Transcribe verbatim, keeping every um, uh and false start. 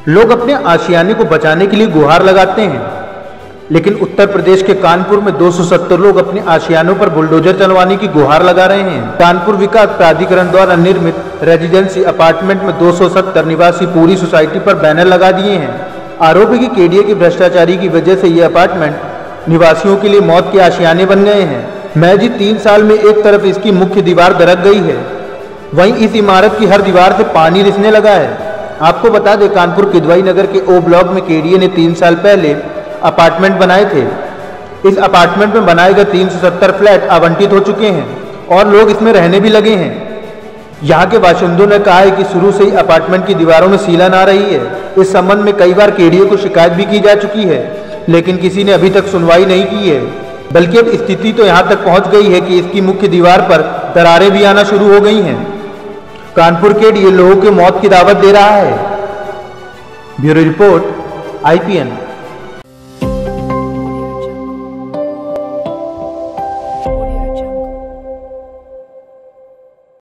लोग अपने आशियाने को बचाने के लिए गुहार लगाते हैं, लेकिन उत्तर प्रदेश के कानपुर में दो सौ सत्तर लोग अपने आशियानों पर बुलडोजर चलवाने की गुहार लगा रहे हैं। कानपुर विकास प्राधिकरण द्वारा निर्मित रेजिडेंसी अपार्टमेंट में दो सौ सत्तर निवासी पूरी सोसाइटी पर बैनर लगा दिए हैं। आरोप है कि केडीए के भ्रष्टाचारी की वजह से ये अपार्टमेंट निवासियों के लिए मौत के आशियाने बन गए हैं। महज ही तीन साल में एक तरफ इसकी मुख्य दीवार दरक गई है, वहीं इस इमारत की हर दीवार से पानी रिसने लगा है। आपको बता दें, कानपुर किदवाई नगर के ओ ब्लॉक में केडीए ने तीन साल पहले अपार्टमेंट बनाए थे। इस अपार्टमेंट में बनाए गए तीन सौ सत्तर फ्लैट आवंटित हो चुके हैं और लोग इसमें रहने भी लगे हैं। यहाँ के बाशिंदों ने कहा है कि शुरू से ही अपार्टमेंट की दीवारों में सीलन आ रही है। इस संबंध में कई बार केडीए को शिकायत भी की जा चुकी है, लेकिन किसी ने अभी तक सुनवाई नहीं की है। बल्कि अब स्थिति तो यहाँ तक पहुँच गई है कि इसकी मुख्य दीवार पर दरारें भी आना शुरू हो गई हैं। कानपुर केडीए लोगों की मौत की दावत दे रहा है। Bureau report I P N.